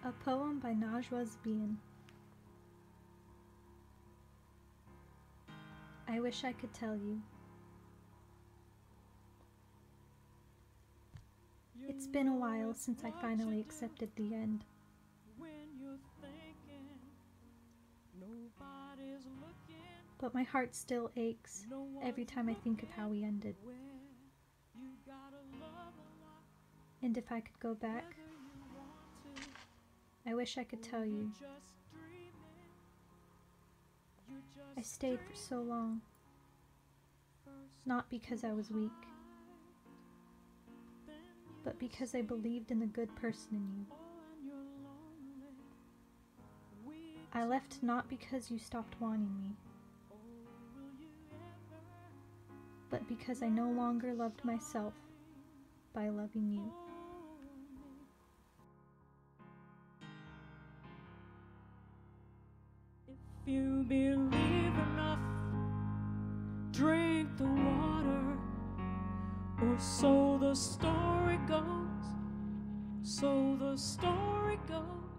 A poem by Najwa Zebian. I wish I could tell you. It's been a while since I finally accepted the end. But my heart still aches every time I think of how we ended. And if I could go back, I wish I could tell you. I stayed for so long, not because I was weak, but because I believed in the good person in you. I left not because you stopped wanting me, but because I no longer loved myself by loving you. If you believe enough, drink the water, or so the story goes, so the story goes.